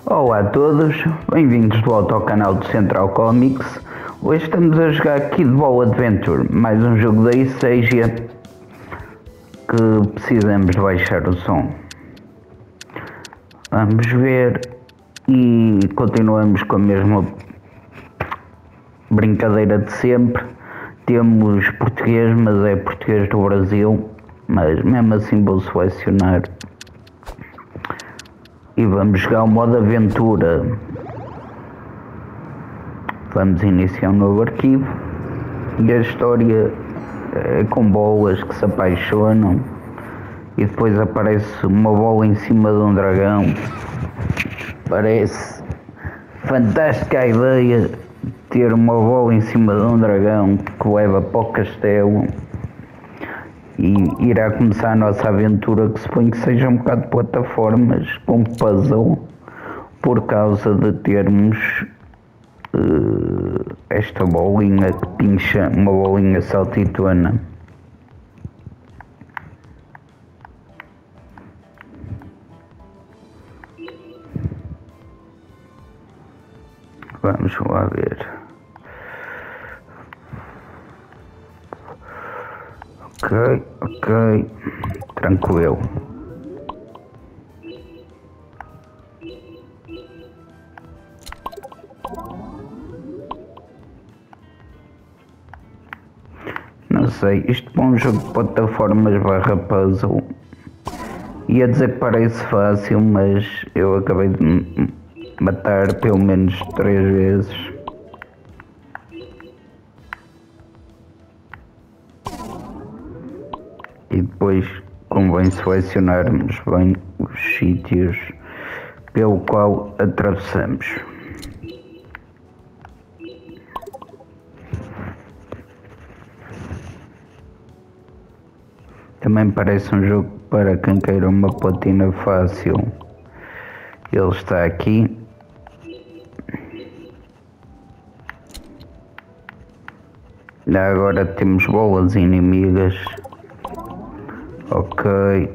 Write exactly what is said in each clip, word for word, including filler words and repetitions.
Olá a todos, bem-vindos de volta ao canal do Central Comics. Hoje estamos a jogar Kid Ball Adventure, mais um jogo da Iseja que precisamos de baixar o som. Vamos ver e continuamos com a mesma brincadeira de sempre. Temos português, mas é português do Brasil, mas mesmo assim vou selecionar. E vamos jogar o modo aventura. Vamos iniciar um novo arquivo. E a história é com bolas que se apaixonam. E depois aparece uma bola em cima de um dragão. Parece fantástica a ideia de ter uma bola em cima de um dragão que leva para o castelo. E irá começar a nossa aventura, que suponho que seja um bocado de plataformas com puzzle, por causa de termos uh, esta bolinha que pincha, uma bolinha saltitona. Vamos lá ver. Ok, ok, tranquilo. Não sei, isto para um jogo de plataformas barra puzzle, ia dizer que parece fácil, mas eu acabei de matar pelo menos três vezes. E depois convém selecionarmos bem os sítios pelo qual atravessamos. Também parece um jogo para quem queira uma platina fácil. Ele está aqui. Agora temos bolas inimigas. Ok.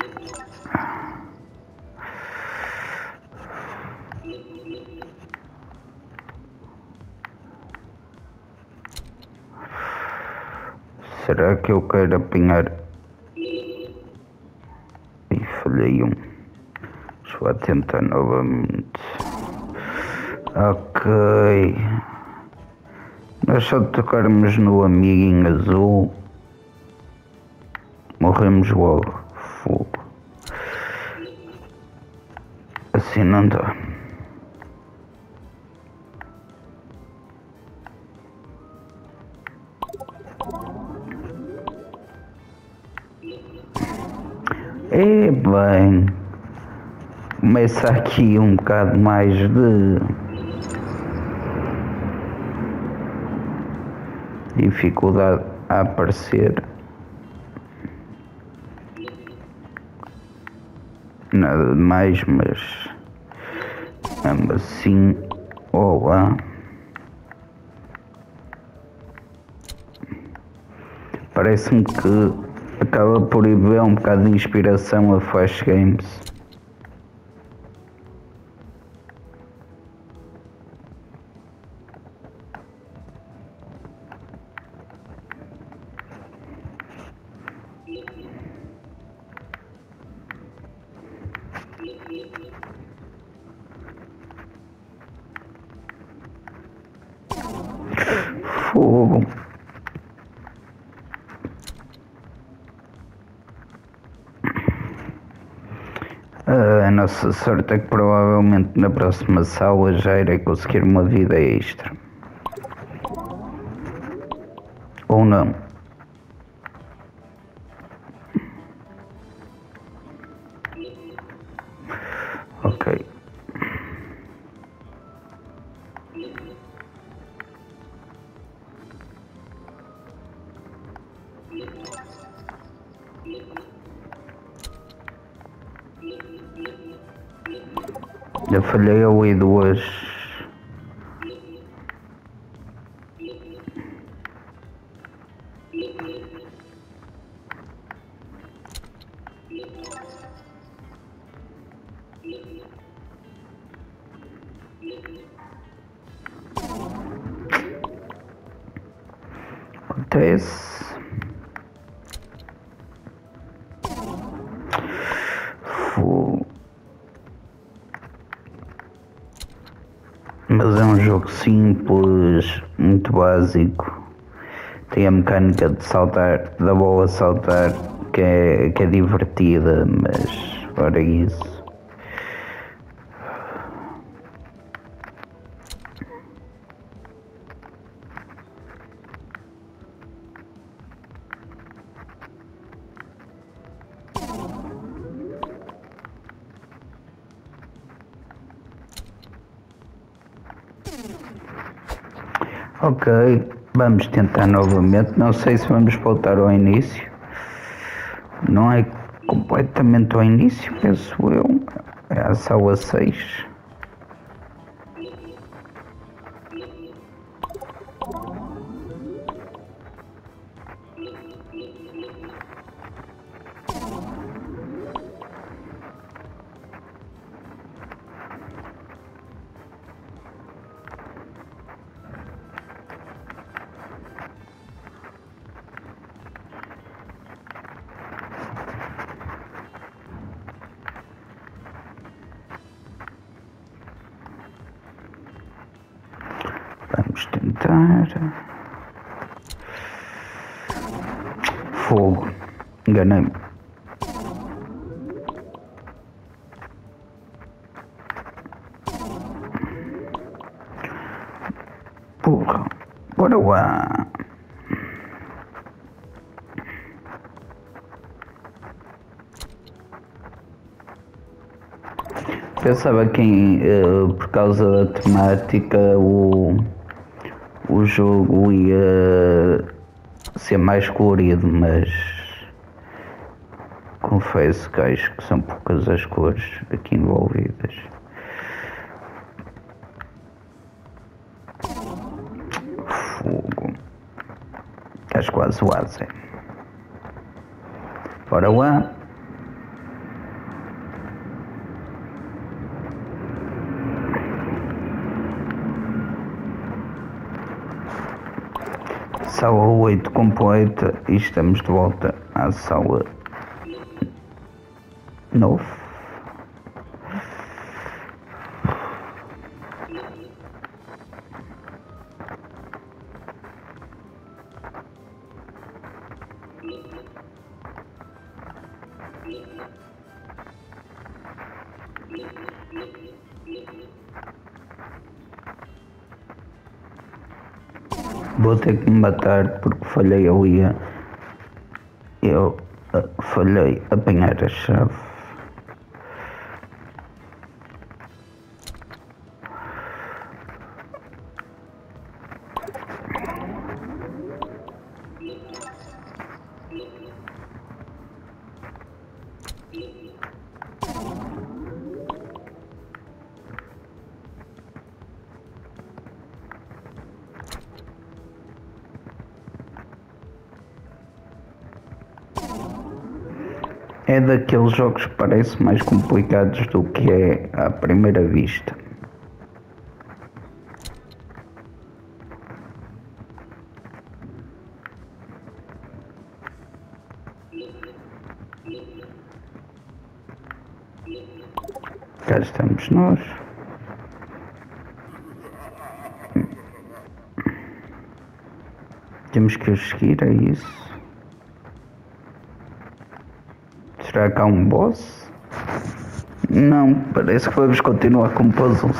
Será que eu quero apanhar? E falhei um. Deixa eu tentar novamente. Ok. Nós só tocarmos no amiguinho azul. Morremos logo. Fogo. Assim não dá. É bem. Começa aqui um bocado mais de dificuldade a aparecer. Nada de mais, mas mesmo assim, olá. Parece-me que acaba por ir ver um bocado de inspiração a Flash Games. Fogo. A nossa sorte é que provavelmente na próxima sala já irei conseguir uma vida extra. Ou não. Ok. Já falhei ali duas. Acontece. Fogo. Mas é um jogo simples, muito básico. Tem a mecânica de saltar, da bola saltar, que é, que é divertida, mas fora isso. Ok, vamos tentar novamente. Não sei se vamos voltar ao início. Não é completamente ao início, penso eu. É a sala seis. Vamos tentar. Fogo. Enganei-me. Porra. Bora lá. Pensava que uh, por causa da temática o, o jogo ia ser mais colorido, mas confesso que acho que são poucas as cores aqui envolvidas. Fogo. Estás quase o asa. Bora lá. Sala oito completa e estamos de volta à sala nove. Vou ter que me matar porque falhei ali a... Eu uh, falhei a apanhar a chave. É daqueles jogos que parecem mais complicados do que é à primeira vista. Cá estamos nós. Temos que os seguir, é isso? Será que há um boss? Não, parece que vamos continuar com puzzles.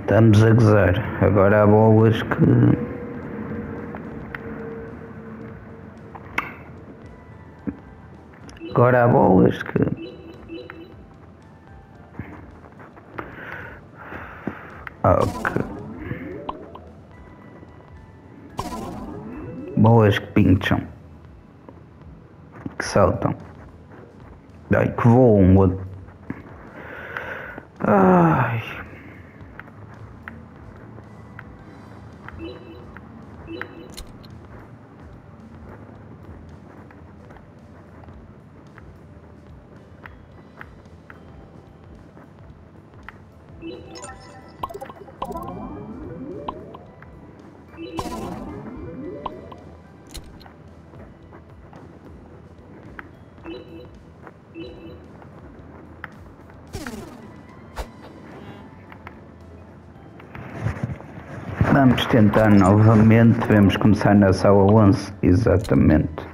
Estamos a gozar. Agora há bolas que... Agora há bolas que... Ok. Bolas que pincham. Que saltam. Ai, que voam. Ai... Vamos tentar novamente, devemos começar na sala onze, exatamente.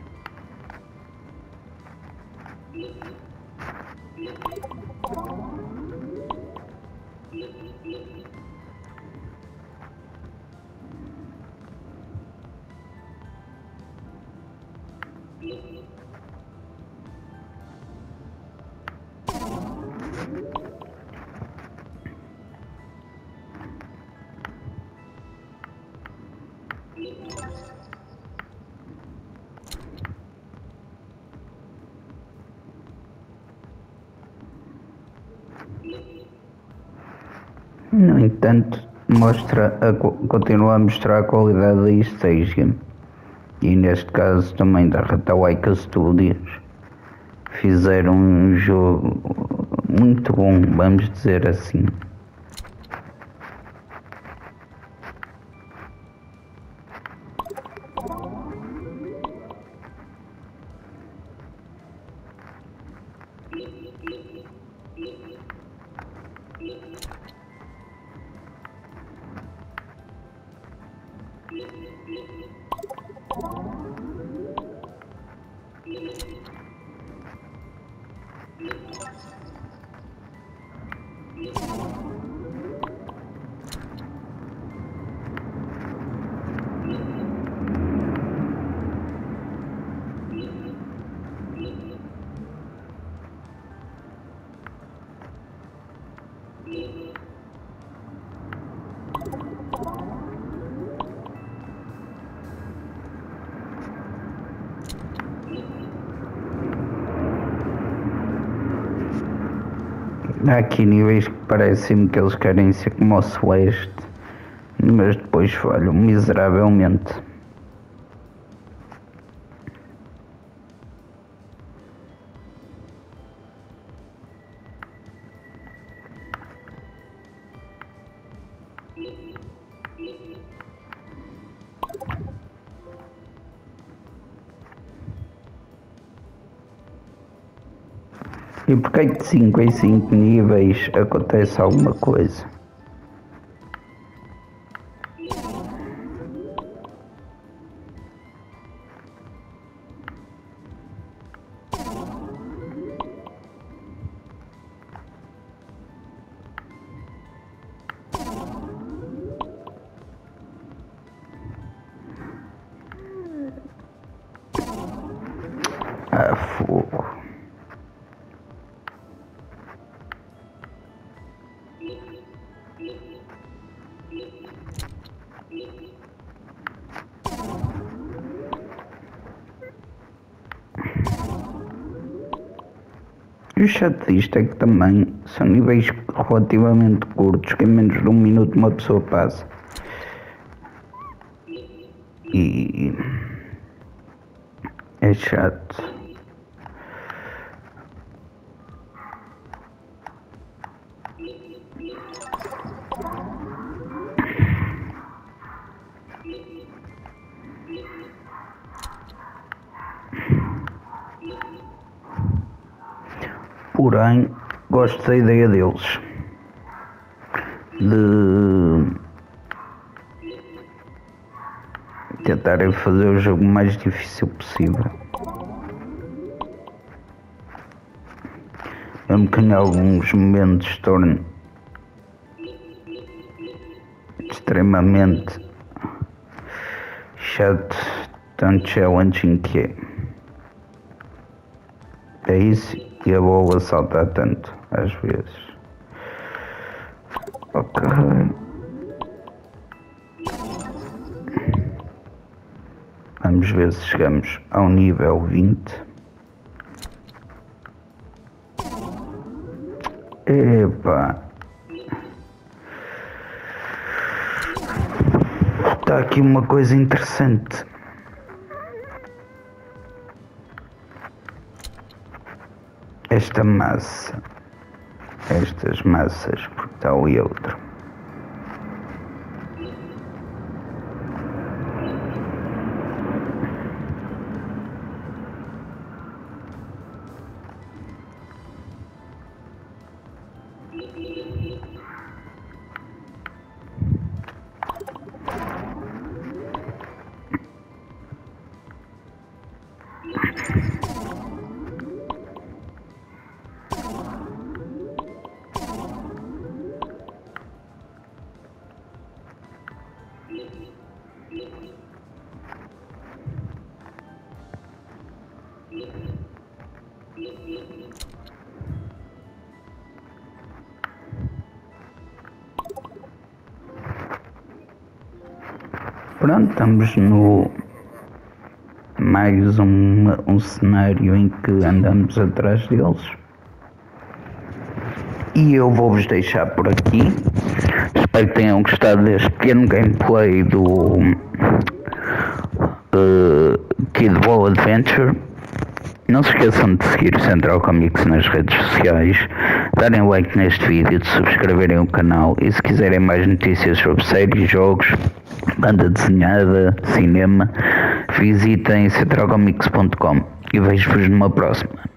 No entanto, mostra a, continua a mostrar a qualidade da staging e neste caso também da Ratawaika Studios. Fizeram um jogo muito bom, vamos dizer assim. Há aqui níveis que parecem-me que eles querem ser como o Celeste, mas depois falham miseravelmente. E porque é que de cinco em cinco níveis acontece alguma coisa? Ah, fogo. E o chato disto é que também são níveis relativamente curtos, que em menos de um minuto uma pessoa passa. E é chato. Porém, gosto da ideia deles de tentarem fazer o jogo mais difícil possível. Mesmo que em alguns momentos torne extremamente chato, tão challenging que é. É isso, e a bola salta tanto, às vezes. Ok. Vamos ver se chegamos ao nível vinte. Epa. Está aqui uma coisa interessante. Esta massa. Estas massas, porque está ali outro. Pronto, estamos no mais um, um cenário em que andamos atrás deles. E eu vou-vos deixar por aqui. Espero que tenham gostado deste pequeno gameplay do uh, Kid Ball Adventure. Não se esqueçam de seguir o Central Comics nas redes sociais, darem like neste vídeo, de subscreverem o canal e se quiserem mais notícias sobre séries, jogos, banda desenhada, cinema, visitem central comics ponto com e vejo-vos numa próxima.